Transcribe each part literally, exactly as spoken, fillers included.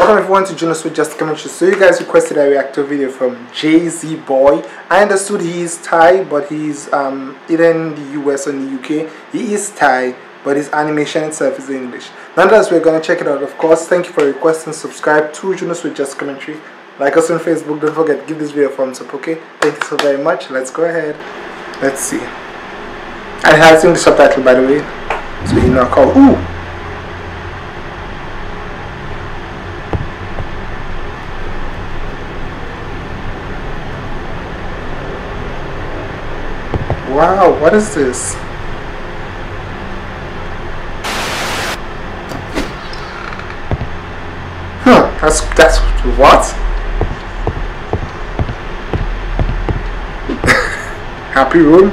Welcome everyone to Junos with Just Commentary. So you guys requested a reactor video from Jay-Z Boy. I understood he is Thai, but he's um, either in the U S or in the U K. He is Thai, but his animation itself is English. Nonetheless, we're gonna check it out. Of course, thank you for requesting. Subscribe to Junos with Just Commentary. Like us on Facebook. Don't forget, give this video a thumbs up. Okay? Thank you so very much. Let's go ahead. Let's see. And it has English subtitle, by the way, so you know call. Ooh. Wow, what is this? Huh, that's, that's what? Happy room?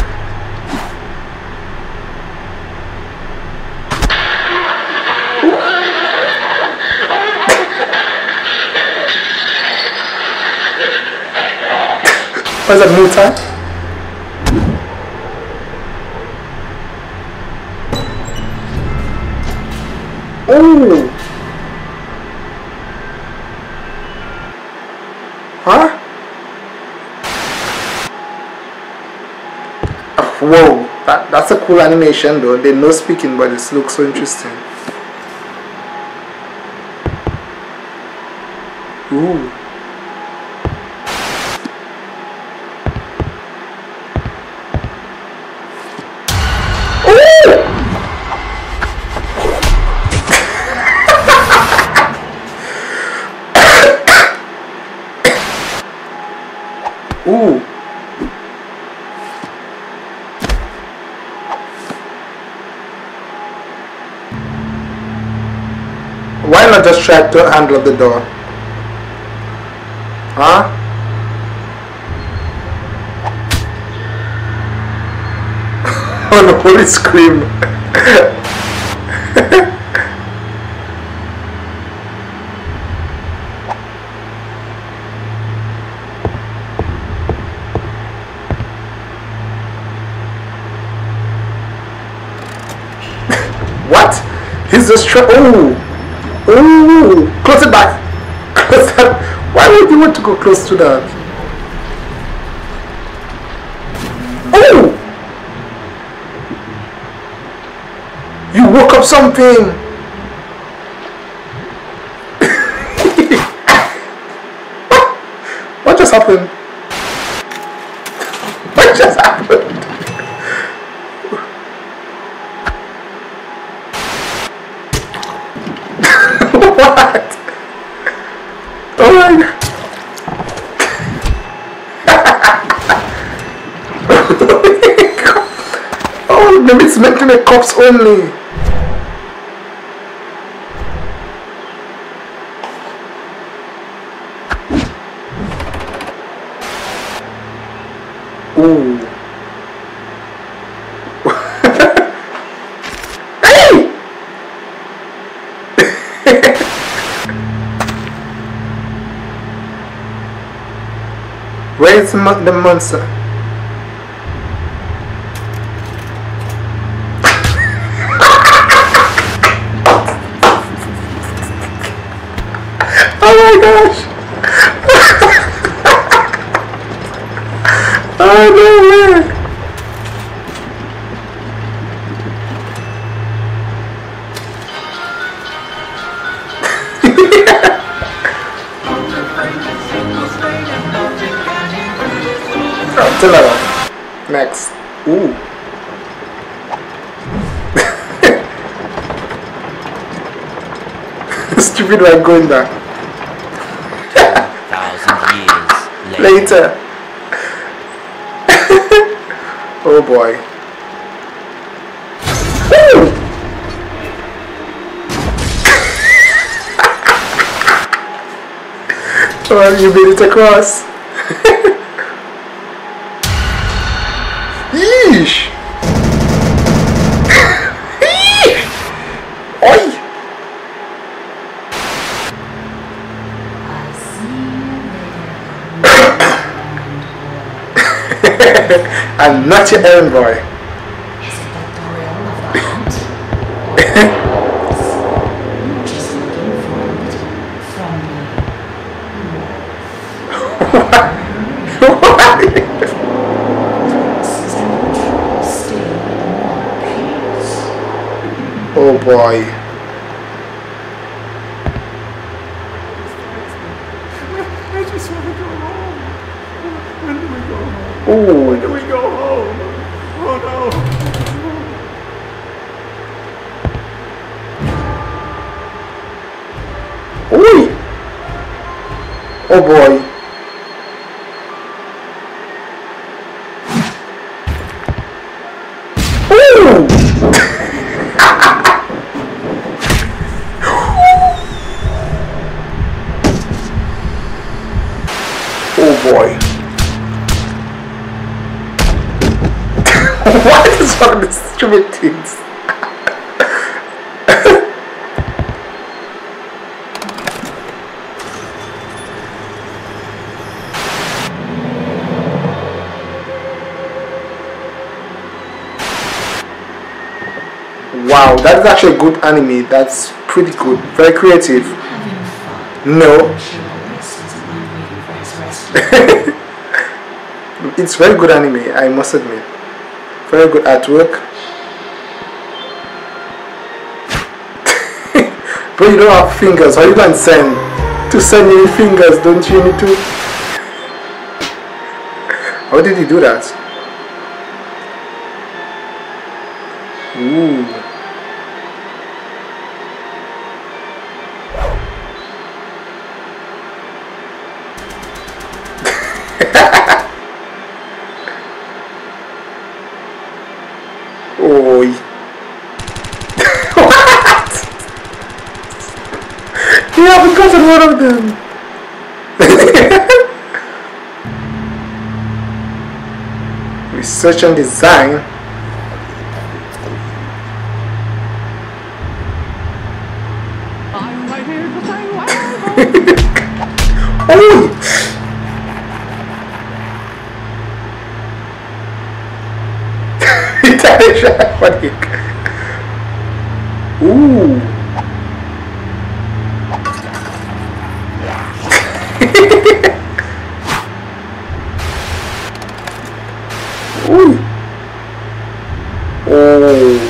What is that, moon time? Oh! Huh? Oh, whoa! That, that's a cool animation though. They no speaking, but it looks so interesting. Ooh. Ooh. Why not just try to handle the door? Huh? Oh no, holy scream. What? He's just trying. Oh! Oh! Close it back! Close that! Why would you want to go close to that? Oh! You woke up something! What? What just happened? What just happened? What? Oh my god. Oh, maybe it's meant to make cops only. Ooh. Hey! Where's the monster? Oh my gosh! Oh no way! Next. Ooh. Stupid one going there. Thousand years later. Later. Oh boy. Ooh. Oh, you made it across. Yeesh! Oi! I'm not your errand boy. Is it the thrill of the hunt? Just looking for a little Oh boy. I just want to go home. When do we go home? Oh. When do we go home? Oh no. Oi. Oh boy. Ooh. Oh boy. What is all these stupid things? Wow, that is actually a good anime. That's pretty good. Very creative. No. It's very good anime, I must admit. Very good artwork. But you don't have fingers. How you can send? To send your fingers, don't you need to? How did he do that? Ooh. Oh. What? You haven't gotten one of them. Research and design. I'm right here to say wow. Oh. Ooh. Ooh. Oh.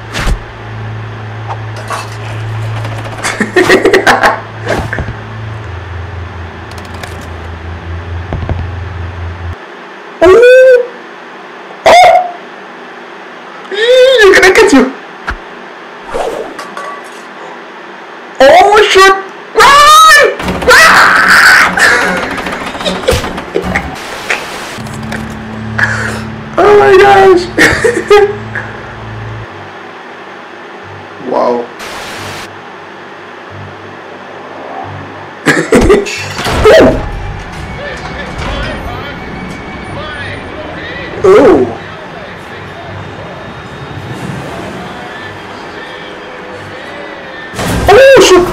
Oh shit! Run! Run! Oh my gosh! Wow. Oh. Oh shit!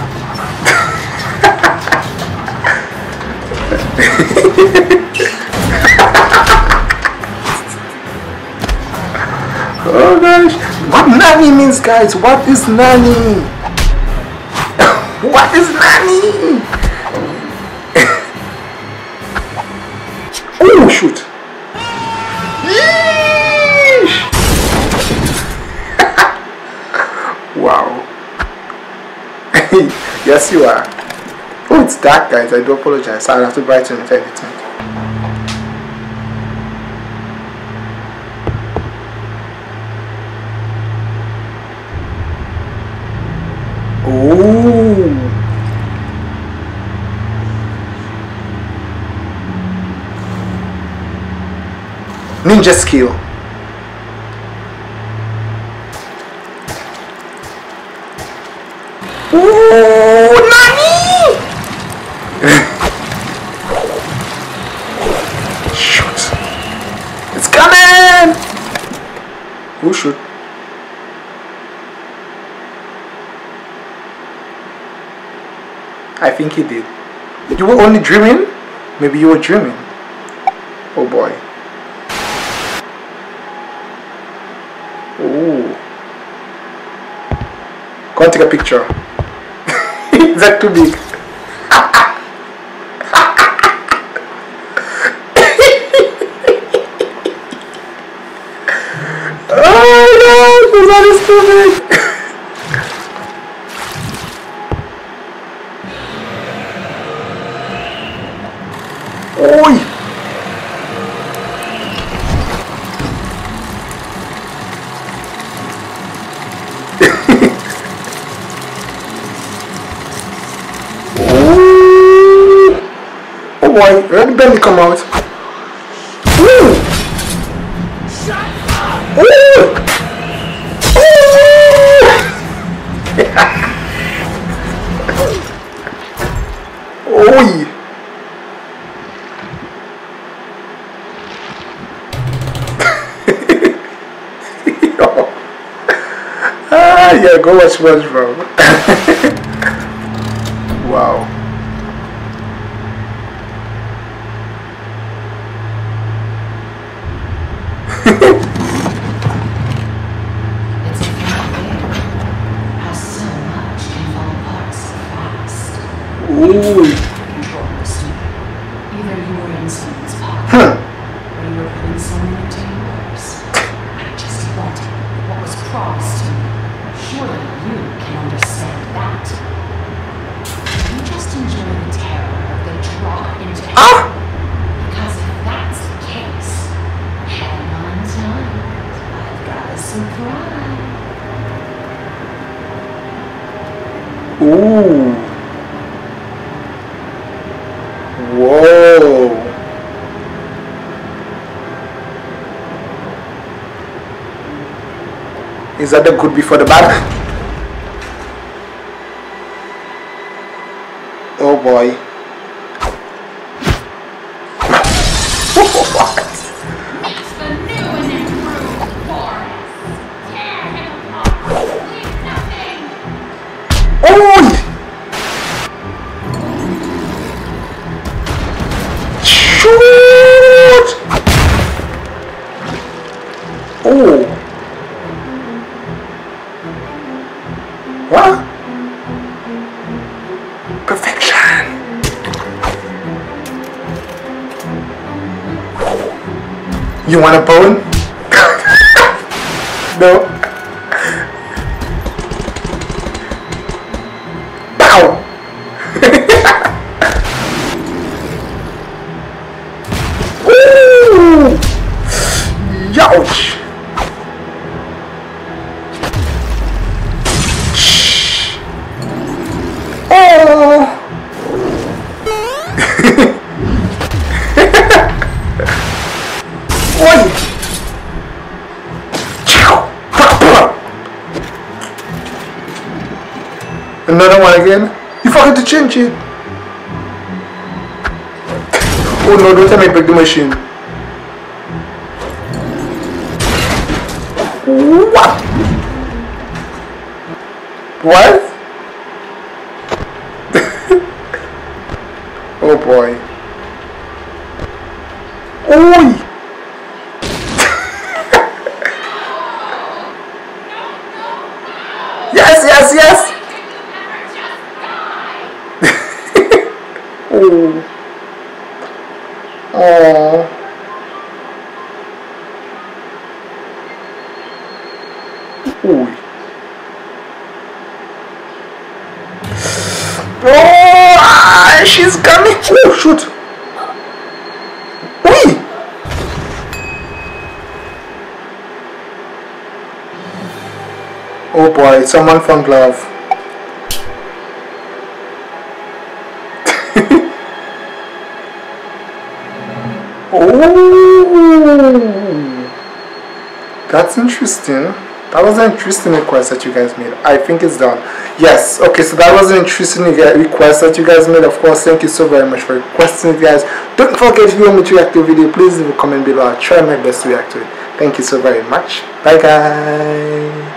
Oh gosh, what Nani means, guys? What is Nani? What is Nani? Oh shoot! Yeesh. Wow. Yes, you are. Oh, it's dark, guys. I do apologize. I'll have to brighten it anytime. Ooh. Ninja skill. Ooh, Nani! Shoot. It's coming! Who shoot? I think he did. You were only dreaming? Maybe you were dreaming. Oh boy. Ooh. Go and take a picture. Is that too big? moving. Oi. Oh boy, let the belly come out. Ooh. Ooh. Ooh. Oi. Ah, yeah, go watch SpongeBob. Wow. It's unfair how so much can fall apart so fast. Ooh. Control the stupid. Either you were in someone's pocket, Huh. or you were putting someone into yours. I just wanted what was promised to me. Surely you can understand that. You just enjoy the terror of the drop into hell. Ah. Because if that's the case, hang on tight. I've got a surprise. Ooh. Whoa. Is that the good before the bad? Oh boy. It's the new and improved Boris. Tear him apart. Leave nothing. Oh! Shoot! Oh! What? Perfection! You want a bone? No. Bow! Ooh! Youch! Oh! Oi! Another one again? You forgot to change it. Oh no, don't tell me break the machine. What? What? Oh boy. Oi! Yes, yes, yes! Oh. Oh. Ooh. Oh, ah, she's coming. Oh, shoot. Oi. Oh boy, someone from Glove. Oh, that's interesting. That was an interesting request that you guys made. I think it's done. Yes, okay, so that was an interesting request that you guys made. Of course, thank you so very much for requesting it, guys. Don't forget, if you want me to react to a video, please leave a comment below. I'll try my best to react to it. Thank you so very much. Bye, guys.